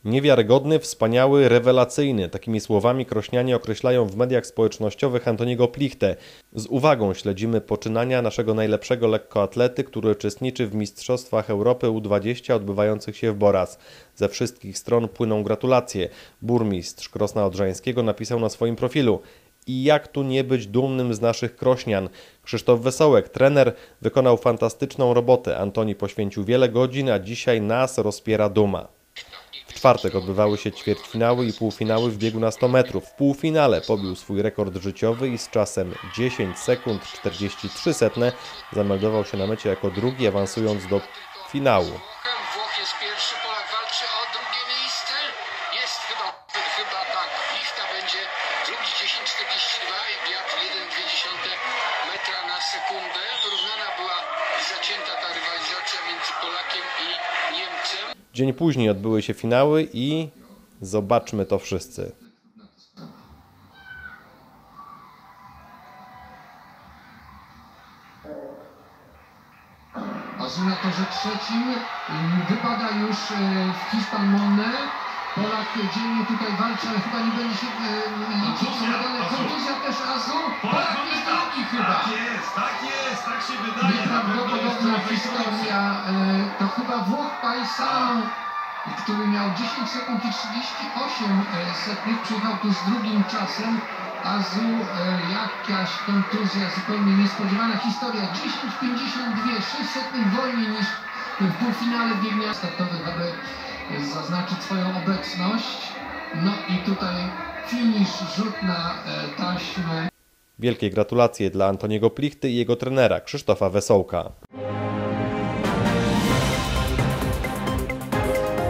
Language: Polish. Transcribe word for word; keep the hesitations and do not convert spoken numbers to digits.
Niewiarygodny, wspaniały, rewelacyjny. Takimi słowami krośnianie określają w mediach społecznościowych Antoniego Plichtę. Z uwagą śledzimy poczynania naszego najlepszego lekkoatlety, który uczestniczy w Mistrzostwach Europy U dwadzieścia odbywających się w Boraz. Ze wszystkich stron płyną gratulacje. Burmistrz Krosna Odrzańskiego napisał na swoim profilu: i jak tu nie być dumnym z naszych krośnian? Krzysztof Wesołek, trener, wykonał fantastyczną robotę. Antoni poświęcił wiele godzin, a dzisiaj nas rozpiera duma. W czwartek odbywały się ćwierćfinały i półfinały w biegu na sto metrów. W półfinale pobił swój rekord życiowy i z czasem dziesięć sekund czterdzieści trzy setne zameldował się na mecie jako drugi, awansując do finału. Włoch jest pierwszy, Polak walczy o drugie miejsce. Jest chyba, chyba tak, Plichta będzie drugi, dziesięć czterdzieści dwa i wiatr jeden przecinek dwa metra na sekundę. Wyrównana była i zacięta ta rywalizacja między Polakiem i Niemcem. Dzień później odbyły się finały i zobaczmy to wszyscy. A na torze trzecim wypada już Hiszpan Monne. Polak dzielnie tutaj walczy, ale chyba nie będzie się liczyć o medale. Kontuzja też Azu. Polak jest drugi chyba. Tak jest, tak jest, tak się wydaje. Nieprawdopodobna historia. To chyba Włoch Paisano, który miał dziesięć sekund i trzydzieści osiem setnych, przyjechał tu z drugim czasem. Azu, jakaś kontuzja zupełnie niespodziewana. Historia dziesięć pięćdziesiąt dwa, sześć setnych wolniej niż w półfinale biegnia startowych, aby zaznaczyć swoją obecność. No i tutaj finisz, rzut na taśmę. Wielkie gratulacje dla Antoniego Plichty i jego trenera Krzysztofa Wesołka.